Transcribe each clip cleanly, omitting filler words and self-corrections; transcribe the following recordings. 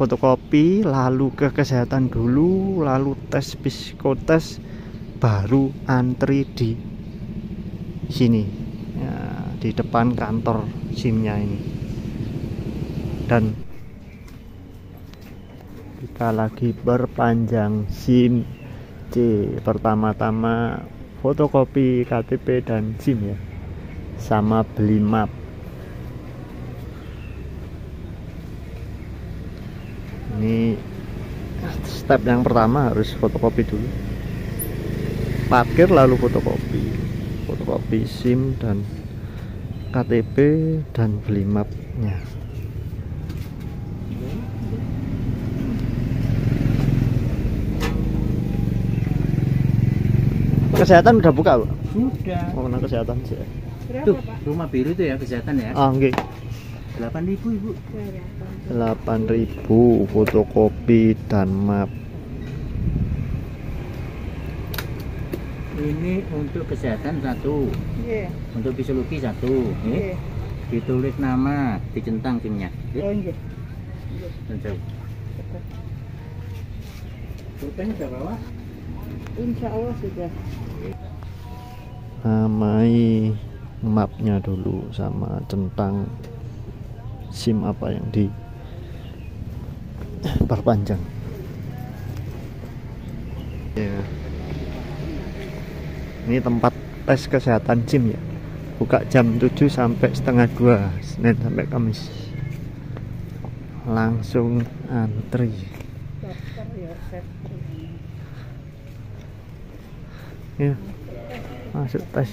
fotokopi, lalu ke kesehatan dulu, lalu tes psikotes, baru antri di sini ya, di depan kantor SIM-nya ini. Dan kita lagi perpanjang SIM C. Pertama-tama fotokopi KTP dan SIM ya, sama beli map. Ini step yang pertama, harus fotokopi dulu, parkir lalu fotokopi SIM dan KTP dan beli mapnya. Kesehatan udah buka, Bu? Sudah. Oh, nah kesehatan sih. Tuh, rumah biru itu ya kesehatan ya. Ah, nggih. 8.000 Ibu. 8.000 fotokopi dan map. Ini untuk kesehatan 1. Nggih. Untuk fisiologi 1. Nggih. Ditulis nama, dicentang SIM-nya. Oh nggih. Jauh. Pulpennya sudah bawa? Insya Allah sudah. Namai mapnya dulu sama centang SIM apa yang diperpanjang ya. Ini tempat tes kesehatan SIM ya, buka jam 7 sampai setengah 2 Senin sampai Kamis. Langsung antri ya, masuk tes.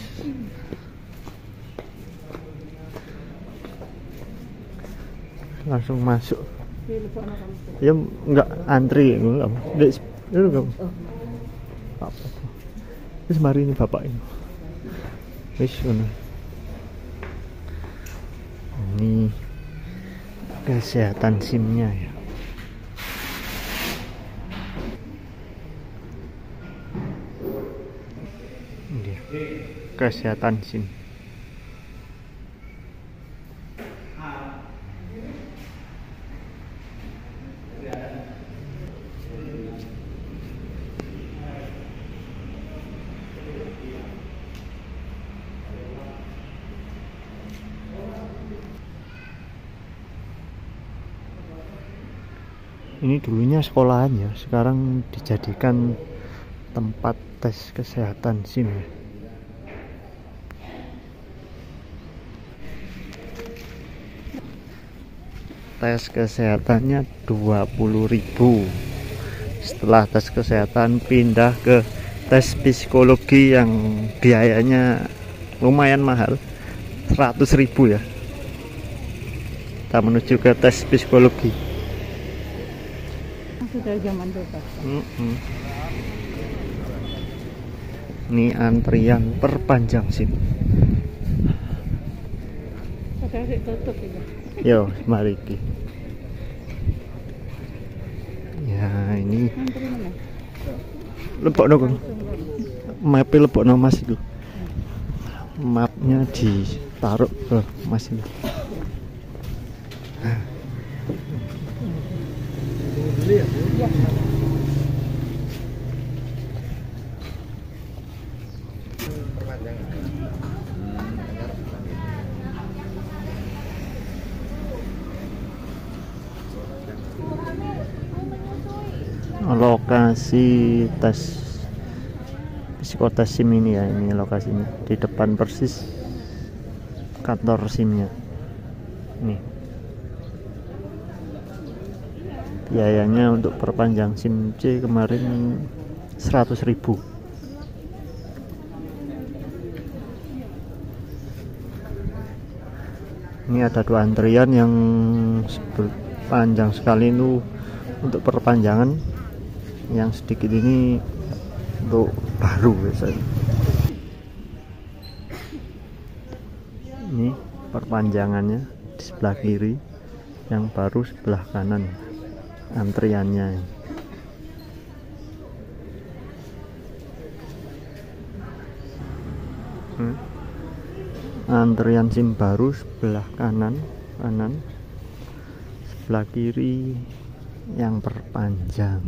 Langsung masuk ya, enggak antri enggak apa terus mari ini bapak ini wis ini kesehatan SIM-nya ya. Ini kesehatan SIM. Ini dulunya sekolahan ya, sekarang dijadikan tempat tes kesehatan SIM ya. Tes kesehatannya 20.000. Setelah tes kesehatan pindah ke tes psikologi yang biayanya lumayan mahal, 100.000 ya. Kita menuju ke tes psikologi. Sudah zaman bebas. Ini antrian perpanjang SIM. Sudah tutup itu. Yo, mari ki. Ya, ini Antri mana? lebokno Kang. Map lebokno Mas itu. Mapnya ditaruh ke Mas itu. Ya. Lokasi tes psikotes SIM ini ya, ini lokasinya di depan persis kantor SIM-nya. Nih. Biayanya untuk perpanjang SIM C kemarin 100.000. Ini ada 2 antrian yang panjang sekali itu untuk perpanjangan. Yang sedikit ini untuk baru biasanya. Ini perpanjangannya di sebelah kiri, yang baru sebelah kanan antriannya. Antrian SIM baru sebelah kanan, sebelah kiri yang perpanjang.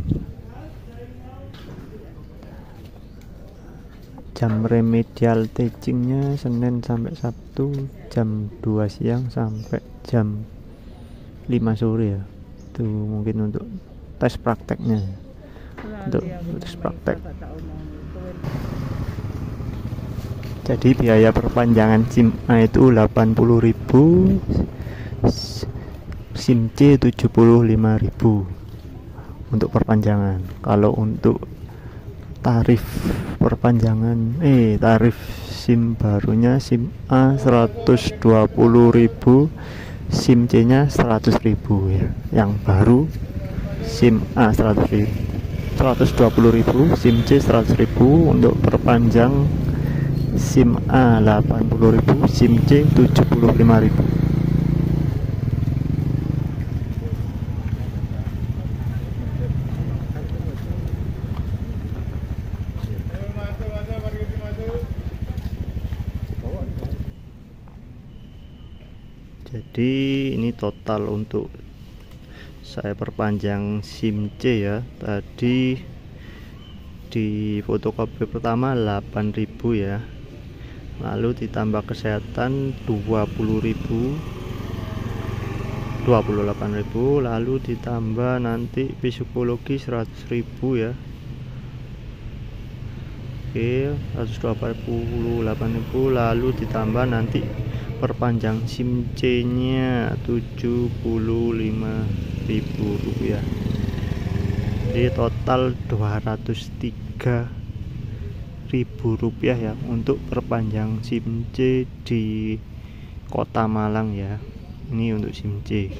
Jam remedial teachingnya Senin sampai Sabtu jam 2 siang sampai jam 5 sore ya. Itu mungkin untuk tes prakteknya. Untuk tes praktek. Jadi biaya perpanjangan SIM A itu 80.000, SIM C 75.000 untuk perpanjangan. Kalau untuk tarif perpanjangan tarif SIM barunya SIM A 120.000, SIM C nya 100.000 ya. Yang baru SIM A 120.000, SIM C 100.000. Untuk perpanjang SIM A 80.000, SIM C 75.000. Jadi ini total untuk saya perpanjang SIM C ya. Tadi di fotokopi pertama 8.000 ya, lalu ditambah kesehatan 28.000, lalu ditambah nanti psikologi 100.000 ya. Oke, 128.000, lalu ditambah nanti perpanjang SIM C nya 75.000 rupiah. Jadi total 203.000 rupiah ya untuk perpanjang SIM C di Kota Malang ya. Ini untuk SIM C.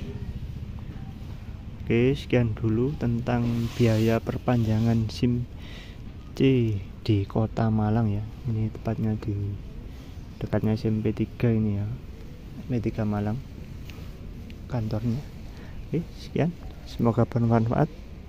Oke, sekian dulu tentang biaya perpanjangan SIM C di Kota Malang ya. Ini tepatnya di dekatnya SMP 3 ini ya, SMP 3 Malang kantornya. Oke, sekian, semoga bermanfaat.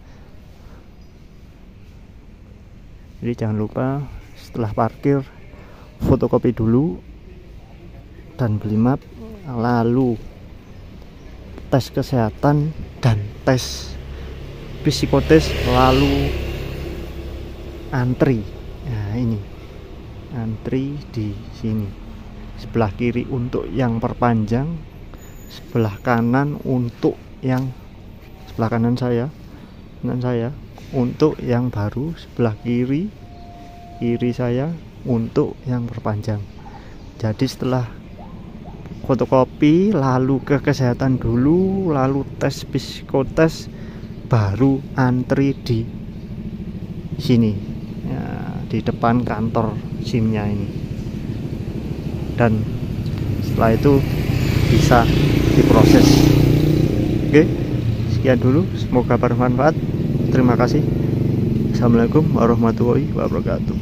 Jadi jangan lupa setelah parkir fotokopi dulu dan beli map, lalu tes kesehatan dan tes psikotes, lalu antri. Nah ini antri di sini sebelah kiri untuk yang perpanjang, sebelah kanan untuk yang sebelah kanan saya untuk yang baru, sebelah kiri saya untuk yang perpanjang. Jadi setelah fotokopi lalu ke kesehatan dulu, lalu tes psikotes, baru antri di sini ya, di depan kantor SIM-nya ini. Dan setelah itu bisa diproses. Oke, sekian dulu, semoga bermanfaat. Terima kasih. Assalamualaikum warahmatullahi wabarakatuh.